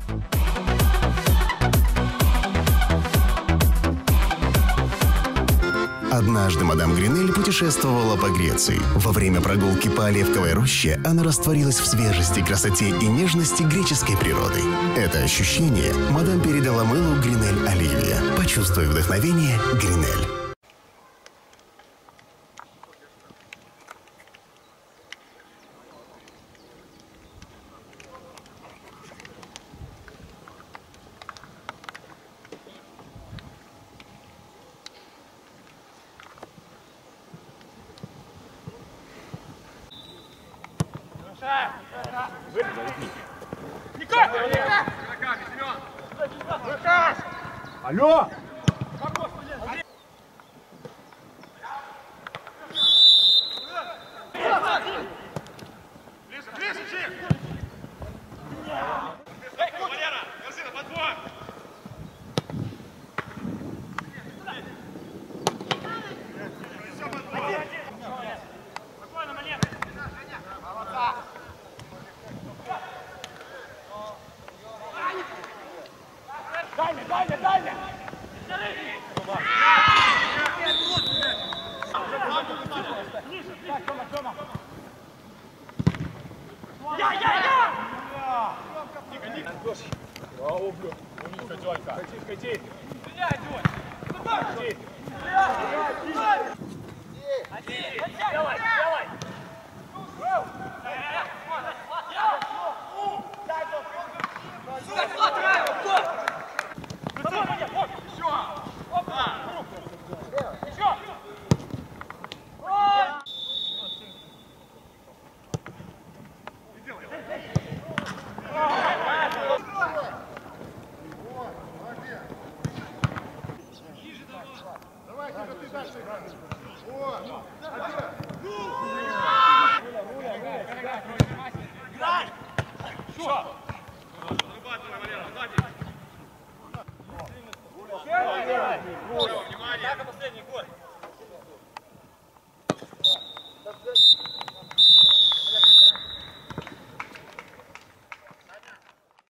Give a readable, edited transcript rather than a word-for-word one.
Однажды мадам Гринель путешествовала по Греции. Во время прогулки по Оливковой роще она растворилась в свежести, красоте и нежности греческой природы. Это ощущение мадам передала мылу Гринель Оливия. Почувствуй вдохновение Гринель. Алло! Дальня! Ходи! Делай! Внимание! Последний год!